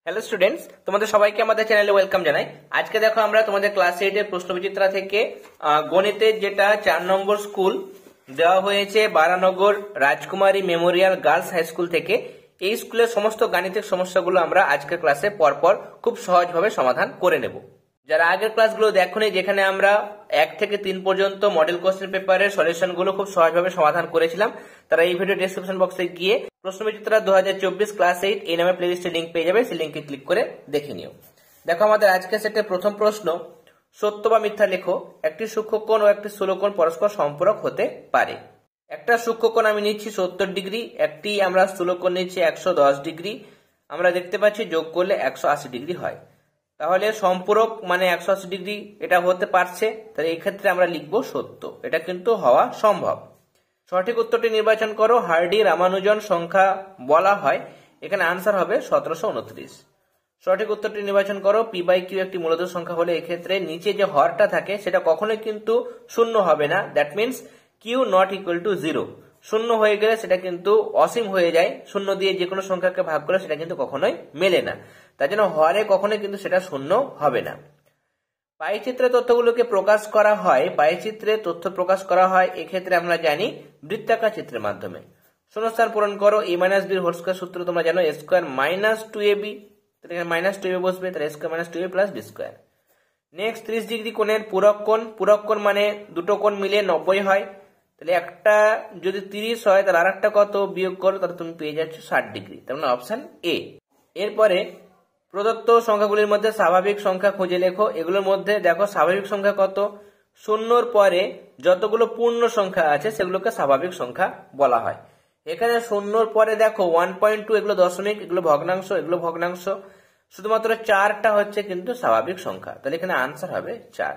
Hello students, তোমাদের সবাইকে আমাদের চ্যানেলে ওয়েলকাম জানাই। আজকে দেখো আমরা তোমাদের ক্লাস 8 এর প্রশ্নবিচিত্রা থেকে গণিতের যেটা 4 নম্বর স্কুল দেওয়া হয়েছে বারানগর রাজকুমারী মেমোরিয়াল গার্লস হাই স্কুল থেকে, এই স্কুলের সমস্ত গাণিতিক সমস্যাগুলো আমরা আজকের ক্লাসে পরপর খুব সহজভাবে সমাধান করে নেব। যারা আগের ক্লাসগুলো দেখোনি, যেখানে আমরা 1 থেকে 3 পর্যন্ত মডেল কোশ্চেন পেপারের সলিউশনগুলো খুব সহজভাবে সমাধান করেছিলাম, তারা এই ভিডিও ডেসক্রিপশন বক্সে গিয়ে প্রশ্নবিচিত্রা 2024 ক্লাস 8 এই নামে প্লেলিস্টের লিংক পেয়ে যাবে, সেই লিংকে ক্লিক করে দেখে নিও। দেখো আমাদের আজকের সেটের প্রথম প্রশ্ন, সত্য বা মিথ্যা লেখো একটি সূক্ষ্মকোণ ও একটি স্থূলকোণ পরস্পর সম্পূরক হতে পারে। একটা সূক্ষ্মকোণ আমি নিচ্ছি 70 ডিগ্রি, একটি আমরা স্থূলকোণ নিচ্ছি 110 ডিগ্রি। আমরা দেখতে পাচ্ছি যোগ করলে 180 ডিগ্রি হয়, তাহলে সম্পূরক মানে 180 ডিগ্রি এটা হতে পারছে, তাহলে এই ক্ষেত্রে আমরা লিখবো সত্য, এটা কিন্তু হওয়া সম্ভব। সঠিক উত্তরটি নির্বাচন করো। হার্ডি রামানুজন সংখ্যা বলা হয়, এখানে আনসার হবে 1729। সঠিক উত্তরটি নির্বাচন করো। পি বাই কিউ একটি মূলত সংখ্যা হলে এক্ষেত্রে নিচে যে হরটা থাকে সেটা কখনোই কিন্তু শূন্য হবে না, that means Q not equal to 0। শূন্য হয়ে গেলে সেটা কিন্তু অসীম হয়ে যায়, শূন্য দিয়ে যে কোনো সংখ্যাকে ভাগ করে সেটা কিন্তু কখনোই মেলে না, তার জন্য হরে কখনোই কিন্তু সেটা শূন্য হবে না। পাইচিত্রে তথ্যগুলোকে প্রকাশ করা হয়, পাইচিত্রে তথ্য প্রকাশ করা হয় এক্ষেত্রে আমরা জানি বৃত্তাকার চিত্রের মাধ্যমে। শূন্যস্থান পূরণ করো। a - b হোল স্কয়ার সূত্র তোমরা জানো, a স্কয়ার মাইনাস 2ab, তাহলে এখানে মাইনাস 2ab বসবে, তাহলে a square minus 2a plus b square. Next 30 degree কোণের পূরক কোণ, পূরক কোণ মানে দুটো কোণ মিলে 90 হয়, তাহলে একটা যদি 30 হয় তাহলে আরেকটা কত বিয়োগ করো, তাহলে তুমি পেয়ে যাচ্ছ 60 ডিগ্রি, তার মানে অপশন এ। এরপরে প্রদত্ত সংখ্যাগুলির মধ্যে স্বাভাবিক সংখ্যা খুঁজে লেখো। এগুলোর মধ্যে দেখো স্বাভাবিক সংখ্যা কত, শূন্যর পরে যতগুলো পূর্ণ সংখ্যা আছে সেগুলোকে স্বাভাবিক সংখ্যা বলা হয়। এখানে শূন্যর পরে দেখো 1.2 এগুলো দশমিক, এগুলো ভগ্নাংশ, এগুলো ভগ্নাংশ, শুধুমাত্র 4টা হচ্ছে কিন্তু স্বাভাবিক সংখ্যা, তাহলে এখানে আনসার হবে 4।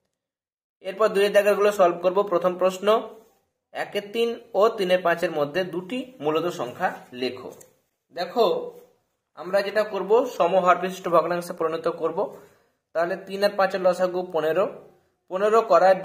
এরপর 2 এর দাগেরগুলো সলভ করব। প্রথম প্রশ্ন, 1 3 ও 3 5 মধ্যে দুটি মূলত সংখ্যা লেখো। দেখো আমরা যেটা করব সমহর বিশিষ্ট ভগ্নাংশে পরিণত করব, তাহলে 3 আর 5 লসাগু 15। 15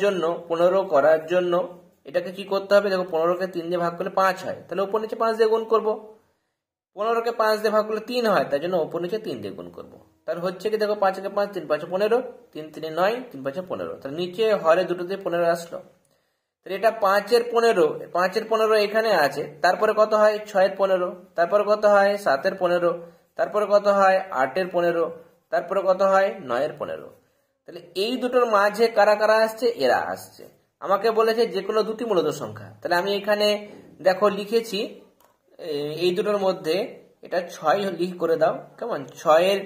করার জন্য এটাকে কি করতে হবে, দেখো 15কে 3 দিয়ে ভাগ করলে 5 হয়, তাহলে উপর নিচে 5 দিয়ে গুণ করব। 15কে 5 দিয়ে ভাগ করলে 3 হয়, তাই জন্য উপর নিচে 3 দিয়ে গুণ করব। তাহলে হচ্ছে কি দেখো 5 কে 5, 3 5 15, 3 3 9, 3 5 15, তাহলে নিচে হরে দুটো দিয়ে 15 আসলো। তাহলে এটা 5 এর 15 এখানে আছে, তারপরে কত হয় 6 এর 15, তারপরে কত হয় 7 এর 15, তারপরে কত হয় 8 এর 15, তারপরে কত হয় 9 এর 15। তাহলে এই দুটোর মাঝে কারা কারা আসছে, এরা আসছে। আমাকে বলেছে যে কোনো দুটি মূলত সংখ্যা, তাহলে আমি এখানে দেখো লিখেছি এই দুটোর মধ্যে এটা 6 লিখ করে দাও, কেমন 6 এর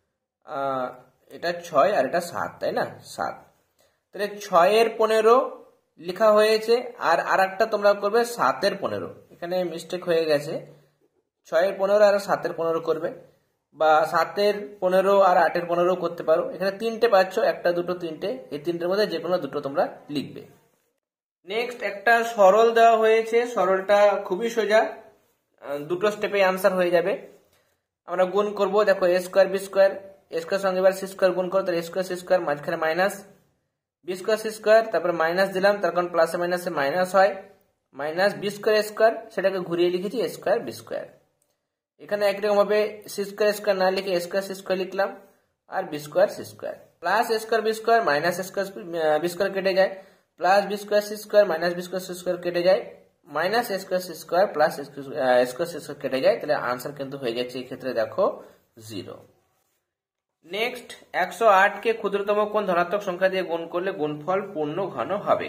এটা 6 আর এটা 7, তাই না 7, তাহলে 6 এর 15 লেখা হয়েছে, আর আরেকটা তোমরা করবে 7 এর 15, এখানে মিস্টেক হয়ে গেছে, 6 এর 15 আর 7 এর 15 করবে, বা 7 এর 15 আর 8 এর 15 করতে পারো। এখানে তিনটে পাচ্ছ, একটা দুটো তিনটে, এই তিনটের মধ্যে যে কোনো দুটো তোমরা লিখবে। নেক্সট একটা সরল দেওয়া হয়েছে, সরলটা খুবই সোজা, দুটো স্টেপে আনসার হয়ে যাবে। আমরা গুণ করব, দেখো a square b square, a square সঙ্গে এবার c স্কয়ার গুণ করো, তাহলে a স্কয়ার c স্কয়ার, মাঝখানে minus b square c square, তারপরে মাইনাস দিলাম, তার কারণ প্লাসে মাইনাসে মাইনাস হয়, minus b square a square, সেটাকে ঘুরিয়ে লিখেছি a স্কয়ার b স্কয়ার। এখানে একরকম ভাবে c স্কয়ার স্কয়ার না লিখে a স্কয়ার c স্কয়ার লিখলাম, আর b square c square, plus a square b square minus a square b square কেটে যায়, plus b square c square minus b square c square কেটে যায়, minus a square c square plus a square c square কেটে যায়, তাহলে answer কিন্তু হয়ে যাচ্ছে এই ক্ষেত্রে দেখো 0। নেক্সট 108 কে ক্ষুদ্রতম কোন ধনাত্মক সংখ্যা দিয়ে গুণ করলে গুণফল পূর্ণ ঘন হবে।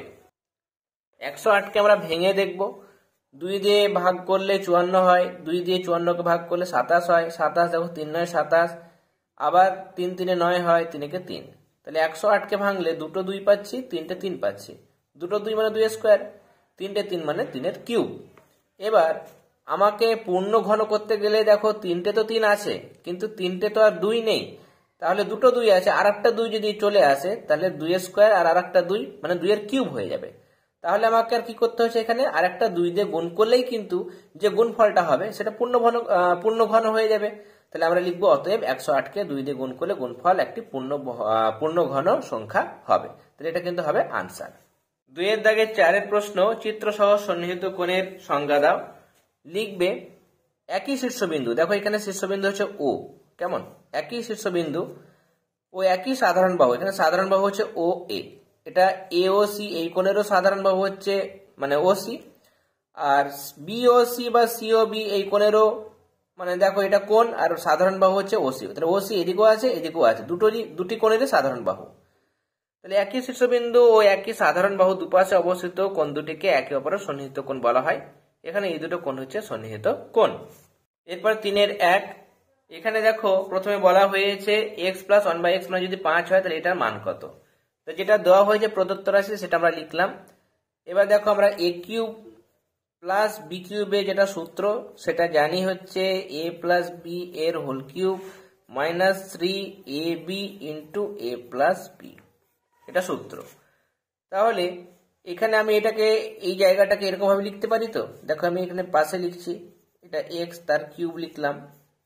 108 কে আমরা ভেঙে দেখব। 2 দিয়ে ভাগ করলে 54 হয়, 2 দিয়ে 54 কে ভাগ করলে 27 হয়, 27 দেখো 3 9 27, আবার 3 3 9 হয়, 3 কে 3, তাহলে 108 কে ভাঙলে দুটো 2 পাচ্ছি, তিনটে 3 পাচ্ছি, দুটো 2 মানে 2 স্কয়ার, তিনটে 3 মানে 3 এর কিউব। এবার আমাকে পূর্ণ ঘন করতে গেলে দেখো তিনটে তো 3 আছে, কিন্তু তিনটে তো আর 2 নেই, তাহলে দুটো 2 আছে, আর একটা 2 যদি চলে আসে তাহলে 2 স্কয়ার আর আরেকটা 2 মানে 2 এর কিউব হয়ে যাবে। তাহলে আমাকে আর কি করতে হচ্ছে, এখানে আরেকটা 2 দিয়ে গুণ করলেই কিন্তু যে গুণফলটা হবে সেটা পূর্ণ ঘন হয়ে যাবে। তাহলে আমরা লিখবো অতএব 108 কে 2 দিয়ে গুণ করলে গুণফল একটি পূর্ণ ঘন সংখ্যা হবে, তাহলে এটা কিন্তু হবে আনসার। 2 এর দাগে 4 এর প্রশ্ন, চিত্র সহ সন্নিহিত কোণের সংজ্ঞা দাও। লিখবে একই শীর্ষবিন্দু, দেখো এখানে শীর্ষবিন্দু হচ্ছে ও, কেমন, একই শীর্ষবিন্দু ও একই সাধারণ বাহু, এখানে সাধারণ বাহু হচ্ছে ও এ, এটা এ ও সি, এই কোণেরও সাধারণ বাহু হচ্ছে মানে ও সি, আর বি ও সি বা সি ও বি এই কোণেরও মানে দেখো এটা কোণ আর সাধারণ বাহু হচ্ছে ও সি, তাহলে ও সি এদিকেও আছে এদিকেও আছে, দুটি কোণেরই সাধারণ বাহু। তাহলে একই শীর্ষবিন্দু ও একই সাধারণ বাহু দুপাশে অবস্থিত কোণ দুটিকে একে অপরের সন্নিহিত কোণ বলা হয়। এখানে এই দুটো কোণ হচ্ছে সন্নিহিত কোণ। এরপর 3-1, এখানে দেখো প্রথমে বলা হয়েছে x প্লাস 1/x মানে যদি 5 হয় তাহলে এটার মান কত, তো যেটা দেওয়া হয়েছে প্রদত্ত রাশি সেটা আমরা লিখলাম। এবার দেখো আমরা a কিউব প্লাস বি কিউবে যেটা সূত্র সেটা জানি হচ্ছে a প্লাস বি এর whole cube minus 3ab into a plus B, এটা সূত্র। তাহলে এখানে আমি এটাকে এই জায়গাটাকে এরকম ভাবে লিখতে পারি, তো দেখো আমি এখানে পাশে লিখছি, এটা x তার কিউব লিখলাম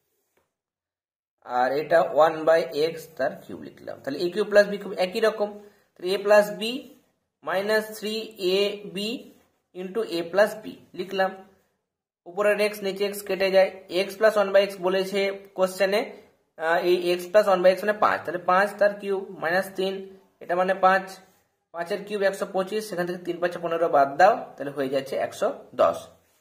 আর এটা 1/x তার কিউব লিখলাম, তাহলে a cube plus B cube একই রকম, তাহলে a plus B minus 3ab into a plus B লিখলাম, উপরের x নিচে x কেটে যায়, x প্লাস 1/x বলেছে কোশ্চেনে, এই x প্লাস 1/x মানে 5, তাহলে 5 তার কিউব মাইনাস 3, এটা মানে 5, 5 এর কিউব 125, সেখান থেকে 3×5 = 15 বাদ দাও, তাহলে হয়ে যাচ্ছে 110।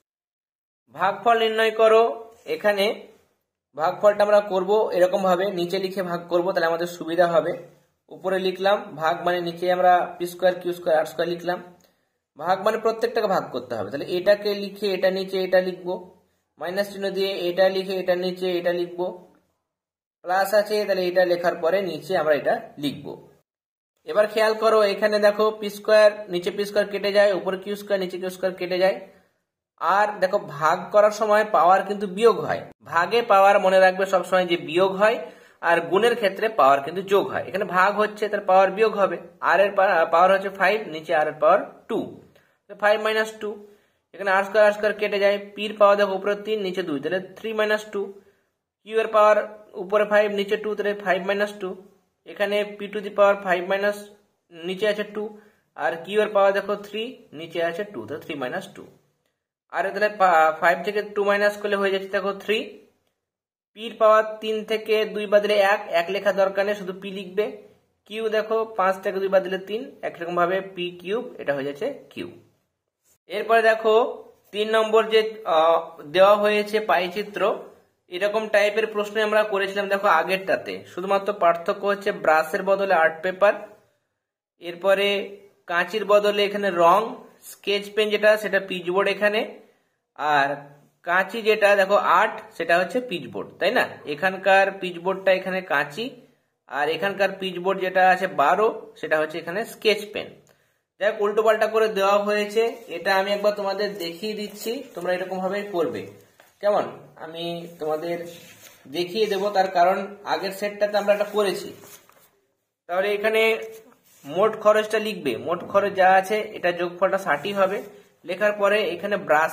ভাগফল নির্ণয় করো, এখানে ভাগফলটা আমরা করব এরকম ভাবে, নিচে লিখে ভাগ করব তাহলে আমাদের সুবিধা হবে। উপরে লিখলাম ভাগ মানে নিচে আমরা P square Q square R square লিখলাম, ভাগ মানে প্রত্যেকটাকে ভাগ করতে হবে, তাহলে এটাকে লিখে এটা নিচে এটা লিখবো, মাইনাস চিহ্ন দিয়ে এটা লিখে এটা নিচে এটা লিখবো, প্লাস আছে তাহলে এটা লেখার পরে নিচে আমরা এটা লিখবো। এবার খেয়াল করো এখানে দেখো পি স্কোয়ার নিচে পি স্কোয়ার কেটে যায়, উপরে কিউ স্কোয়ার নিচে কিউ স্কোয়ার কেটে যায়, আর দেখো ভাগ করার সময় পাওয়ার কিন্তু বিয়োগ হয়, ভাগে পাওয়ার মনে রাখবে সবসময় যে বিয়োগ হয়, আর গুণের ক্ষেত্রে পাওয়ার কিন্তু যোগ হয়। এখানে ভাগ হচ্ছে তার পাওয়ার বিয়োগ হবে, আর এর পাওয়ার হচ্ছে 5, নিচে আর এর পাওয়ার 2, 5 - 2, এখানে আর স্কোয়ার কেটে যায়, পির পাওয়ার দেখো উপরে 3 নিচে 2, তাহলে 3 - 2, কিউ এর পাওয়ার উপরে 5 নিচে 2, তাহলে 5 - 2, এখানে পি টু দি পাওয়ার 5 নিচে আছে 2, আর কিউ এর পাওয়ার দেখো 3 নিচে আছে 2, তাহলে 3 - 2, আর তাহলে 5 থেকে 2 মাইনাস করলে হয়ে যাচ্ছে দেখো 3, পির পাওয়ার 3 থেকে 2 বাদলে 1 লেখা দরকার নেই, শুধু পি লিখবে, কিউ দেখো 5 থেকে 2 বাদলে 3, একরকম ভাবে পি কিউব, এটা হয়ে যাচ্ছে কিউ। এরপরে দেখো 3 নম্বর যে দেওয়া হয়েছে পাইচিত্র, এরকম টাইপের প্রশ্ন আমরা করেছিলাম দেখো আগেরটাতে, শুধুমাত্র পার্থক্য হচ্ছে ব্রাশের বদলে আর্ট পেপার, এরপরে কাঁচির বদলে এখানে রং, স্কেচ পেন যেটা সেটা পিচবোর্ড এখানে, আর কাঁচি যেটা দেখো আর্ট সেটা হচ্ছে পিচবোর্ড, তাই না, এখানকার পিচবোর্ডটা এখানে কাঁচি, আর এখানকার পিচবোর্ড যেটা আছে 12 সেটা হচ্ছে এখানে স্কেচ পেন। যাই হোক উল্টো পাল্টা করে দেওয়া হয়েছে, এটা আমি একবার তোমাদের দেখিয়ে দিচ্ছি, তোমরা এরকম ভাবে করবে, কেমন, আমি তোমাদের দেখিয়ে দেব, তার কারণ আগের সেটটাতে আমরা এটা করেছি। তাহলে এখানে মোট খরচটা লিখবে, মোট খরচ যা আছে এটা যোগফলটা 60 হবে, লেখার পরে এখানে ব্রাশ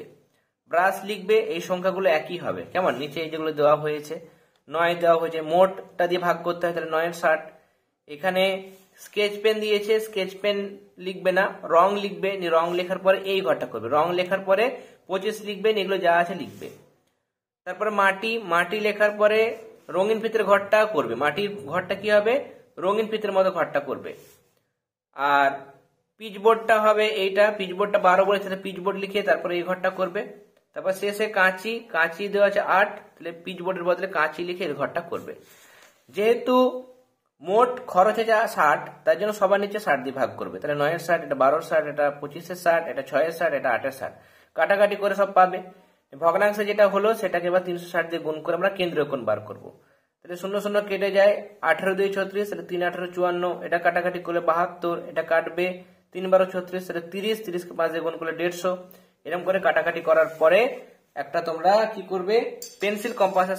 লিখবে, এই সংখ্যাগুলো একই হবে, কেমন, নিচে এই যেগুলো দেওয়া হয়েছে 9 দেওয়া হয়েছে, মোটটা দিয়ে ভাগ করতে হয়, তাহলে 9 এর 60, এখানে স্কেচ পেন দিয়েছে, স্কেচ পেন লিখবে না, রং লিখবে, রং লেখার পরে এই ঘরটা করবে, রং লেখার পরে 25 লিখবে, এগুলো যা আছে লিখবে, তারপরে মাটি লেখার পরে রঙিন ফিতের ঘরটা করবে, মাটির ঘরটা কি হবে, রঙিন ফিতের মতো ঘরটা করবে, আর পিচবোর্ডটা হবে এইটা, পিচবোর্ডটা 12 বলেছে, পিচবোর্ড লিখে তারপরে এই ঘরটা করবে, তারপর শেষে কাঁচি দেওয়া আছে 8, তাহলে পিচবোর্ডের বদলে কাঁচি লিখে এই ঘরটা করবে। যেহেতু মোট খরচ আছে 60, তার জন্য সবার নিচে 60 দিয়ে ভাগ করবে, তাহলে 9 এর 60, এটা 12 এর 60, এটা 25 এর 60, এটা 6 এর 60, এটা 8 এর 60, কাটাকাটি করে সব পাবে। ভগ্নাংশে যেটা হলো সেটাকে এবার 360 দিয়ে গুণ করে আমরা কেন্দ্রীয় কোণ বার করবো, তাহলে 0 0 কেটে যায়, 18 2 36, তাহলে 3 18 54, এটা কাটাকাটি করলে 72, এটা কাটবে 3 12 36, তাহলে 30, 30 কে 5 দিয়ে গুণ করলে 150, এরকম করে কাটাকাটি করার পরে একটা তোমরা কি করবে, পেন্সিল কম্পাসের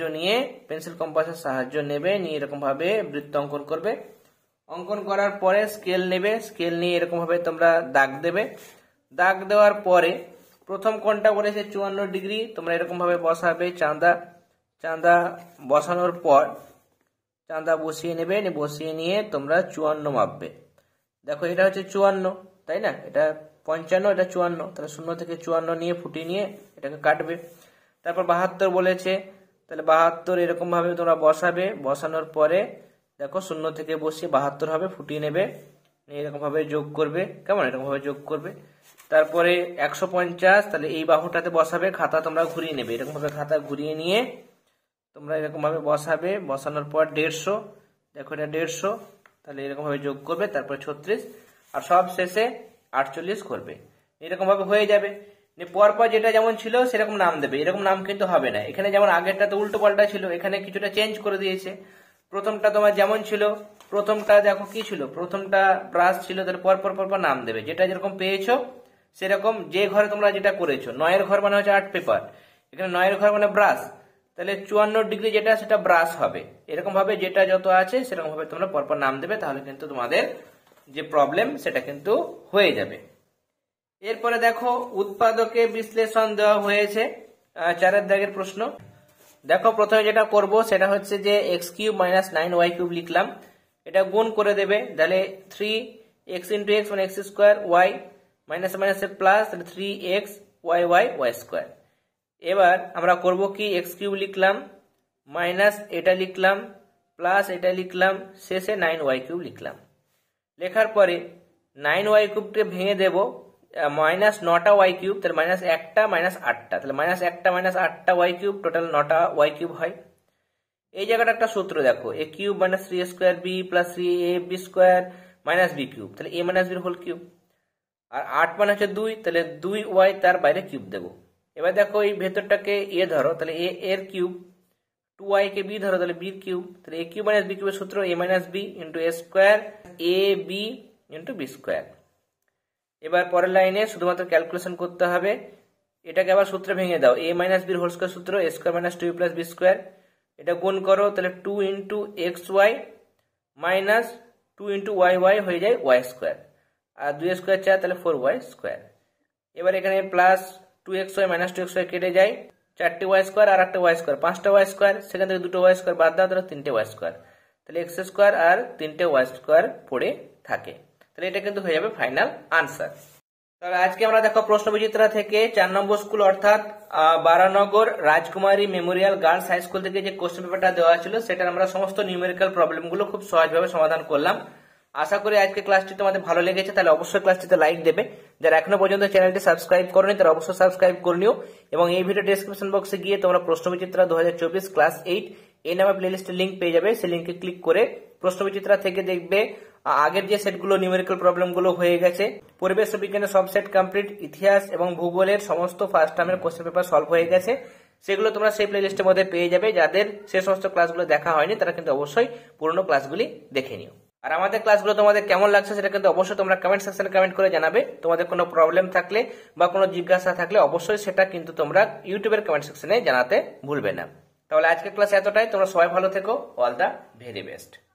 সাহায্য নেবে, নিয়ে এরকম ভাবে বৃত্ত অঙ্কন করবে, অঙ্কন করার পরে স্কেল নেবে, স্কেল নিয়ে এরকম ভাবে তোমরা দাগ দেবে, দাগ দেওয়ার পরে প্রথম কোণটা বলেছে 54 ডিগ্রি, তোমরা এরকম ভাবে বসাবে, চাঁদা বসানোর পর চাঁদা বসিয়ে নেবে, বসিয়ে নিয়ে তোমরা 54 মাপবে, দেখো এটা হচ্ছে 54, তাই না, এটা 55, এটা 54, তাহলে 0 থেকে 54 নিয়ে ফুটিয়ে নিয়ে এটাকে কাটবে, তারপর 72 বলেছে, তাহলে 72 এরকম ভাবে তোমরা বসাবে। বসানোর পরে দেখো 0 থেকে বসিয়ে 72 হবে, ফুটিয়ে নেবে, এরকম ভাবে যোগ করবে, কেমন এরকম ভাবে যোগ করবে। তারপরে 150, তাহলে এই বাহুটাতে বসাবে, খাতা তোমরা ঘুরিয়ে নেবে, এরকম ভাবে খাতা ঘুরিয়ে নিয়ে তোমরা এরকম ভাবে বসাবে। বসানোর পর 150, দেখো এটা 150, তাহলে এরকম ভাবে যোগ করবে, তারপর 36, আর সব শেষে 48 করবে। এরকম ভাবে হয়ে যাবে। পরপর যেটা যেমন ছিল সেরকম নাম দেবে, এরকম নাম কিন্তু হবে না। এখানে যেমন আগেরটাতে উল্টো পাল্টা ছিল, এখানে কিছুটা চেঞ্জ করে দিয়েছে। প্রথমটা তোমার যেমন ছিল, প্রথমটা দেখো কি ছিল, প্রথমটা ব্রাশ ছিল, তাহলে পরপর পরপর নাম দেবে, যেটা যেরকম পেয়েছো সেরকম। যে ঘরে তোমরা যেটা করেছো, 9 ঘর মানে হচ্ছে আর্ট পেপার, এখানে 9 ঘর মানে ব্রাশ, তাহলে 54 ডিগ্রি যেটা সেটা ব্রাশ হবে। এরকম ভাবে যেটা যত আছে সেরকম ভাবে তোমরা পরপর নাম দেবে, তাহলে কিন্তু তোমাদের যে প্রবলেম সেটা কিন্তু হয়ে যাবে। এরপরে দেখো উৎপাদকে বিশ্লেষণ দেওয়া হয়েছে, 4 দাগের প্রশ্ন। দেখো প্রথমে যেটা করব সেটা হচ্ছে যে x³ - 9y³ লিখলাম, এটা গুণ করে দেবে, তাহলে 3x × x মানে x², y মাইনাস মাইনাসে প্লাস, তাহলে 3x y y² এবার আমরা করব কি, x³ লিখলাম, মাইনাস এটা লিখলাম, প্লাস এটা লিখলাম, শেষে 9y³ লিখলাম। লেখার পরে 9y³ ভেঙে দেব, মাইনাস 9টা y³, তাহলে মাইনাস 1টা মাইনাস 8টা, তাহলে মাইনাস 1টা মাইনাস 8টা y³ টোটাল 9টা y³ হয়। এই জায়গাটা একটা সূত্র দেখো, a³ - 3a² b plus 3ab² minus b³ তাহলে a minus b whole cube, আর 8 মানে হচ্ছে 2, তাহলে 2y তার বাইরে কিউব দেবো। এবার দেখো এই ভেতরটাকে a ধরো, তাহলে a এর কিউব, 2y কে b ধরো, তাহলে b এর কিউব, তাহলে a³ - b³ এর সূত্র a - b into a square ab into b square. এবার পরের লাইনে শুধুমাত্র ক্যালকুলেশন করতে হবে, এটাকে আবার সূত্রে ভেঙে দাও, a - b হোল স্কোয়ার সূত্র a square minus 2 plus b square, এটা গুণ করো, তাহলে 2 into xy minus 2 into y হয়ে যায় y স্কোয়ার, আর 2 স্কোয়ার 4, তাহলে 4y²। এবার এখানে প্লাস 2xy মাইনাস 2xy কেটে যায়, 4টে y² আর একটা y², 5টা y², সেখান থেকে 2টো y² বাদ দাও, তাহলে 3টে y², তাহলে x² আর 3টে y² পড়ে থাকে। তাহলে এটা কিন্তু হয়ে যাবে ফাইনাল আনসার। তাহলে আজকে আমরা দেখো প্রশ্নবিচিত্রা থেকে 4 নম্বর স্কুল অর্থাৎ বারানগর রাজকুমারী মেমোরিয়াল গার্লস হাই স্কুল থেকে যে কোশ্চেন পেপারটা দেওয়া ছিল সেটার আমরা সমস্ত নিউমেরিক্যাল প্রবলেমগুলো খুব সহজভাবে সমাধান করলাম। আশা করি আজকে ক্লাসটি তোমাদের ভালো লেগেছে, তাহলে অবশ্যই ক্লাসটিতে লাইক দেবে। যারা এখনো পর্যন্ত চ্যানেলটি সাবস্ক্রাইব করোনি তারা অবশ্যই সাবস্ক্রাইব করে নিও, এবং এই ভিডিও ডেসক্রিপশন বক্সে গিয়ে তোমরা প্রশ্নবিচিত্রা 2024 ক্লাস 8 এই নামে প্লেলিস্টের লিংক পেয়ে যাবে। সেই লিংকে ক্লিক করে প্রশ্নবিচিত্রা থেকে দেখবে আগের যে সেটগুলো নিউমেরিক্যাল প্রবলেমগুলো হয়ে গেছে, পরিবেশ বিজ্ঞানের সব সেট কমপ্লিট, ইতিহাস এবং ভূগোলের সমস্ত ফার্স্ট টার্মের কোশ্চেন পেপার সলভ হয়ে গেছে, সেগুলো তোমরা সেই প্লেলিস্টের মধ্যে পেয়ে যাবে। যাদের সে সমস্ত ক্লাসগুলো দেখা হয়নি তারা কিন্তু অবশ্যই পুরনো ক্লাসগুলি দেখে নিও। আর আমাদের ক্লাসগুলো তোমাদের কেমন লাগছে সেটা কিন্তু অবশ্যই তোমরা কমেন্ট সেকশনে কমেন্ট করে জানাবে। তোমাদের কোনো প্রবলেম থাকলে বা কোনো জিজ্ঞাসা থাকলে অবশ্যই সেটা কিন্তু তোমরা ইউটিউবের কমেন্ট সেকশনে জানাতে ভুলবে না। তাহলে আজকের ক্লাস এতটাই, তোমরা সবাই ভালো থেকো, অল দ্য ভেরি বেস্ট।